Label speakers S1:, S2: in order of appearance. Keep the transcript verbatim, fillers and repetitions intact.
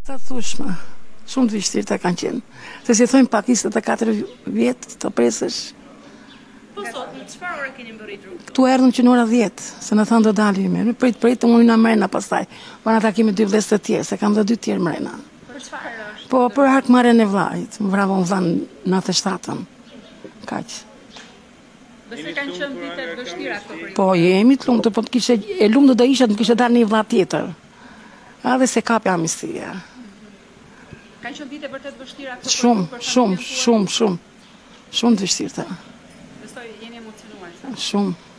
S1: Ta thushme, shumë të vështirë të kanë qenë. Se si thojnë pak njëzet e katër vjetë të presësh.
S2: Po sot, në çfarë ore keni mbërritur?
S1: Këtu erdhëm që në ora dhjetë, se në thanë do dalim mirë. Prit, prit, unë na mrena pastaj. Bana takimi dy vëllezër të tjerë, se kam dhe dy tjerë mrena.
S2: Për çfarë është?
S1: Po, për hakmarrjen e vllajit. Më vravon vllain nëntëdhjetë e shtatën. Kaq.
S2: Besoj kanë qenë vite të vështira këto për ju.
S1: Po, jemi të lumtur, po të kishe e lumtur do isha të më kishe dalë një vëlla tjetër. A dhe se kapja amnistia.
S2: Kanë qenë vite vërtet vështira këto për ju.
S1: Shumë,
S2: për
S1: shumë,
S2: familjen tuaj?
S1: shumë, shumë. Shumë të vështirë.
S2: Besoj jeni emocionuar.
S1: Shumë.